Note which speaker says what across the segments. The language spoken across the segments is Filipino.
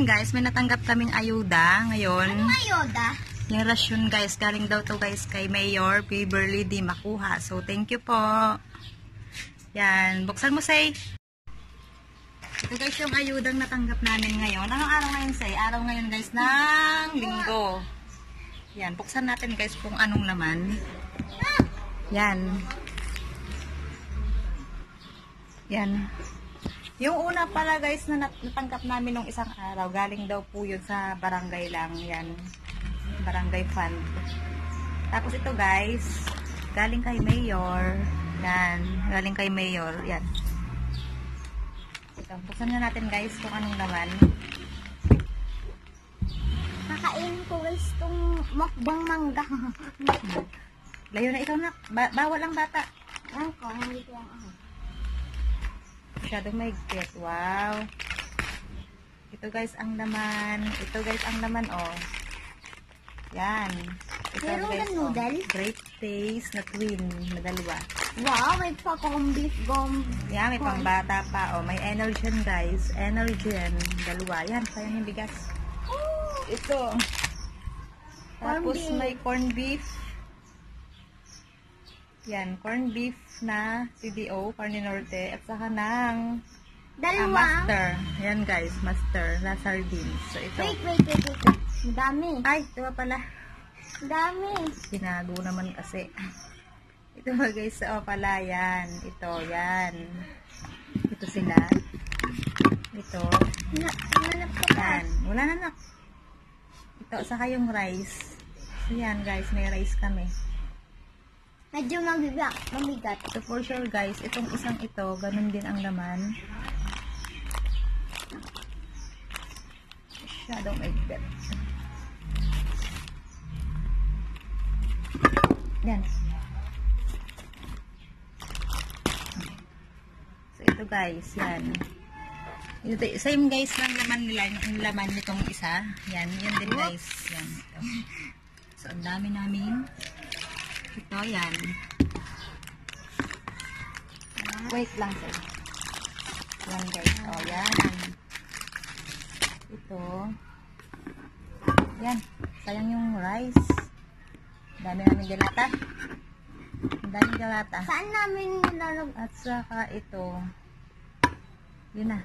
Speaker 1: Ayan guys, may natanggap kaming ayuda ngayon.
Speaker 2: Anong ayuda?
Speaker 1: Yung rasyon guys, galing daw to guys kay Mayor Beverly D. Makuha. So thank you po. Yan, buksan mo say. Ito guys yung ayudang natanggap namin ngayon. Anong araw ngayon say? Araw ngayon guys ng linggo. Yan, buksan natin guys kung anong laman. Yan. Yan. Yung una pala guys na natanggap namin nung isang araw, galing daw po yun sa barangay lang. Yan. Barangay fund. Tapos ito guys, galing kay Mayor. Yan. Galing kay Mayor. Yan. Ito. Buksan na natin guys kung anong laman.
Speaker 2: Kakain ko guys itong mukbang mangga.
Speaker 1: Layo na ikaw na. Bawal ang bata.
Speaker 2: Ang ko, hindi ko ang
Speaker 1: Masyadong maigpit. Wow. Ito guys ang laman. Ito guys ang laman oh. Yan. Ito
Speaker 2: meron
Speaker 1: guys
Speaker 2: ng noodle?
Speaker 1: Great taste na twin na dalawa.
Speaker 2: Wow, may pa-corn beef gum.
Speaker 1: Yan, may pang bata pa oh. May Energen guys. Energen. Dalawa. Yan, sayang yung bigas.
Speaker 2: Oh,
Speaker 1: Ito. Tapos
Speaker 2: beef.
Speaker 1: may corn beef. Yan, corn beef na CDO, Carne Norte, at saka ng
Speaker 2: dalawa.
Speaker 1: master. Yan guys, master na sardines. So ito.
Speaker 2: Wait. Ang dami.
Speaker 1: Ay, ito pala.
Speaker 2: Ang dami.
Speaker 1: Tinago naman kasi. Ito ba guys, pala yan. Ito, yan. Ito sila. Ito.
Speaker 2: Hanap ko pa.
Speaker 1: Yan. Wala na nak. Ito, saka yung rice. So yan guys, may rice kami.
Speaker 2: Medyo mabigat.
Speaker 1: So for sure guys, itong isang ito, ganun din ang laman. Masyadong maigpit. Yan. So ito guys, yan. Ito, same guys lang laman nila, yung laman nitong isa. Yan, yan din guys. Yan, ito. So ang dami namin. Ito, yan. Wait lang sir. Yan guys. O, yan. Ito. Yan. Sayang yung rice. Dami namin dilata. Dami dilata.
Speaker 2: Saan namin nilalagay?
Speaker 1: At saka ito. Yun na.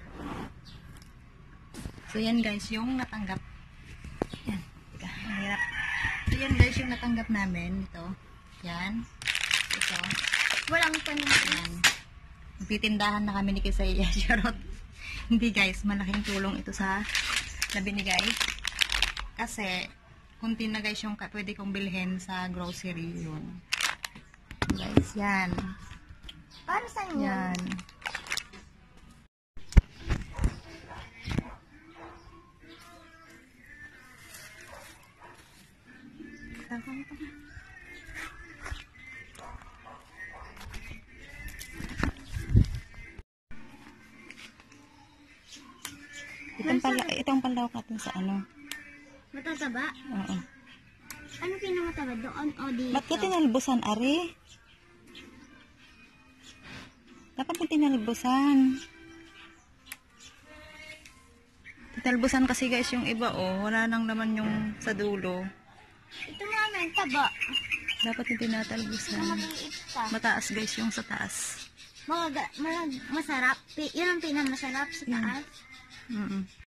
Speaker 1: So, yan guys, yung natanggap. Yan. Teka, ang hirap. So, yan guys, yung natanggap namin. Ito. Yan. Ito.
Speaker 2: Walang tanong.
Speaker 1: Yan. Nagtitindahan na kami ni Kisaya. Charot. Hindi guys, malaking tulong ito sa na binigay. Kasi, kunti na guys yung pwede kong bilhin sa grocery yun. Guys, yan.
Speaker 2: Para saan yun?
Speaker 1: Yan. Itong palawak natin sa ano?
Speaker 2: Matataba?
Speaker 1: Oo.
Speaker 2: Ano pinamataba? Doon o dito?
Speaker 1: Ba't ka tinalbusan, Ari? Dapat na tinalbusan. Tinalbusan kasi guys yung iba oh. Wala nang naman yung sa dulo.
Speaker 2: Ito namin, taba.
Speaker 1: Dapat yung tinatalbusan.
Speaker 2: Maliit pa.
Speaker 1: Mataas guys yung sa taas.
Speaker 2: Masarap. Yun ang pinakamasarap sa taas.